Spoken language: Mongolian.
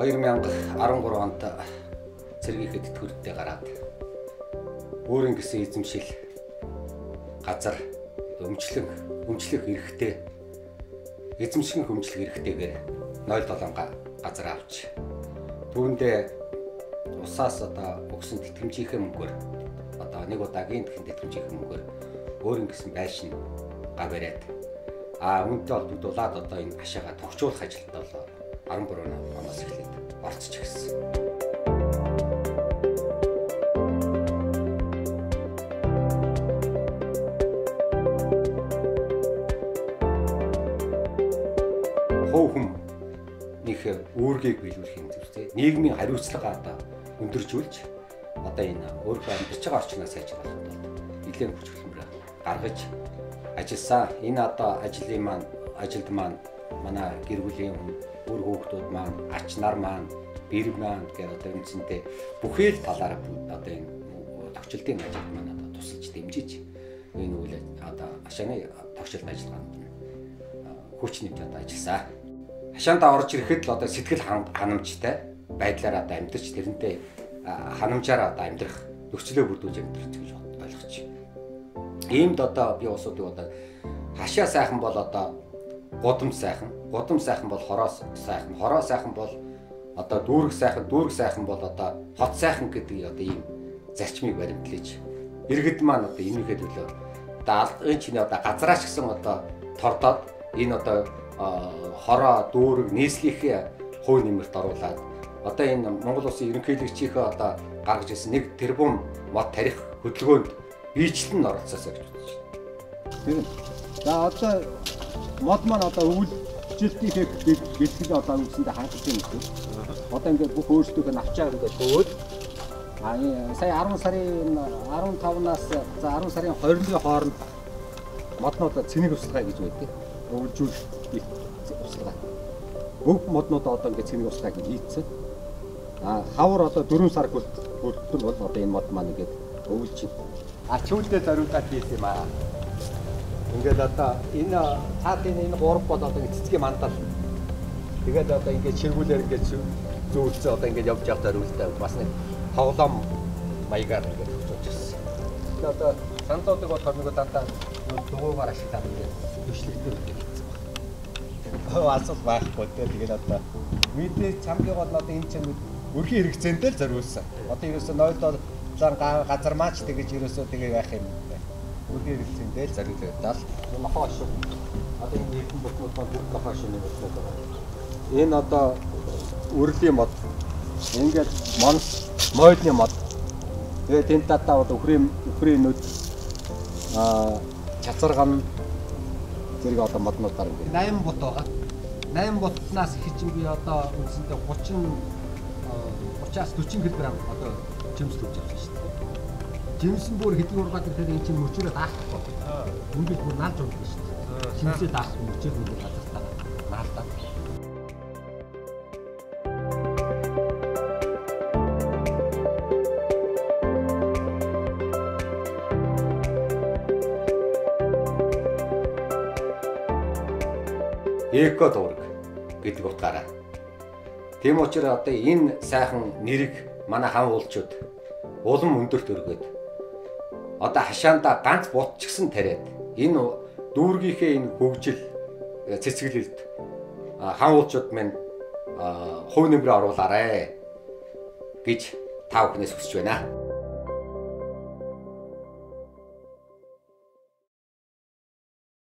2013 онд цэргийнхээ тэтгэврттэй гараад өөрийн гэсэн эзэмшил газар өмчлөх эрхтэй эзэмшигэн хөмжлөх эрхтэйгээр 07 газар авч түүндээ усаас өгсөн тэтгэмжийнхээ мөнгөөр нэг удаагийн тэтгэмжийнхээ мөнгөөр өөрийн гэсэн байшин бариад үүнтэй холбогдуулаад энэ хашаага тогтчуулах ажилд бол 13 оноос эхлээд орцож ирсэн. Хувь хүнийхээ үүргийг биелүүлэхийн зөв нийгмийн хариуцлага өндөржүүлж энэ өөрийнхөө амьдарч байгаа орчноо сайжруулах тулд нэлээд хүч хөдөлмөр гаргаж ажилласан. Энэ ажилд маань манай гэр бүлийн үр хүүхдүүд маань, ач нар маань, бэр маань гэдэг үндсэндээ бүхэл талаараа энэ тогтчлтын ажилд маань тусалж дэмжиж энэ үйл хашааны тогтчлт ажиллагаанд хүч нэмж ажилласан. Хашаанд орж ирэхэд л сэтгэл ханамжтай байдлаар амьдарч тэрнтэй ханамжаар амьдрах нөхцөлөө бүрдүүлж амьдрах гэж ойлгож байна. Иймд би улсуудыг хашаа сайхан бол гудам сайхан бол хороо сайхан бол дүүрэг сайхан бол хот сайхан гэдэг ийм зарчмыг баримтлаж иргэд маань энийхээ төлөө алгын чиний газраач гэсэн тордоод энэ хороо дүүрэг нийслэлийн хувь нэмэрт оруулаад энэ Монгол улсын ерөнхийлөгчийнхээ гаргаж ирсэн 1 тэрбум мод тарих хөдөлгөөнд биечлэн оролцоосоо гэж бодож байна. За мод маань өвөлжилтийнхээ бэлтгэл үүсэндээ хангаж байна. Ингээд бүх өөрсдөө навчаар ингээд өгөөд сая 10 сарын 15-наас 10 сарын 20-ны хооронд моднууд цэник услага гэж байдаг. Өвөлжүүлэх услага. Бүх моднууд ингээд цэник услагыг хийцэн. Хавар 4 сар хүртэл бол энэ мод маань ингээд өвөлж байна. Чүүлдээ зориулаад хийсэн юм аа. Ингээд энэ цаатын энэ 3 бол цэцгийн мандал. Тэгээд ингээд чиргүүлээр ингээд зүүрцээ ингээд явж явах зориултаа бас нэг тоглоом маягаар ингээд хөгжүүлж ирсэн. Тэгээд сандуудыг бол дандаа дугуугаар ашиглаад ингээд дэвшлэгдэр хийсэн байна. Асуух байхгүй тэгээд мэдээ цамгийн бол энэ чинь өрхийн хэрэгцээндээ л зориулсан. Ерөөсөө 0 газар маач тэгэж ерөөсөө байх юм. Өрхийн хэрэгцээндээ л зориулдаг. Нохоо шүү. Энэ эрдэн бүхнүүд маань бүх нохоо шүү нэг байна. Энэ үрлийн мод. Ингээд мойдны мод. Тэгээд энэ татаа өхрийн нүд чацарган зэрэг моднуудаар ингээд 8 бут байгаа. 8 бутнаас их чинь би үндсэндээ 30-аас 40 кг жимс төвж авсан шүү дээ. Жимс нь бүр хэдэн ургаад ирэхээр эн чинь мөчөрөө даахгүй. Ингээд бүр наалж ундаг шүү дээ. Жимсээ даахгүй мөчөр нэг газартаа наалдаа. Эко дуураг гэдэг утгаараа. Тийм учраас энэ сайхан нэрийг манай хаан уулчууд улам өндөрт өргөөд хашаанда ганц бутчихсан тариад энэ дүүргийнхээ энэ хөгжил цэцгэлэлд хаан уулчууд минь хувь нэмрээ оруулаарай гэж та бүхнээс хүсэж байна.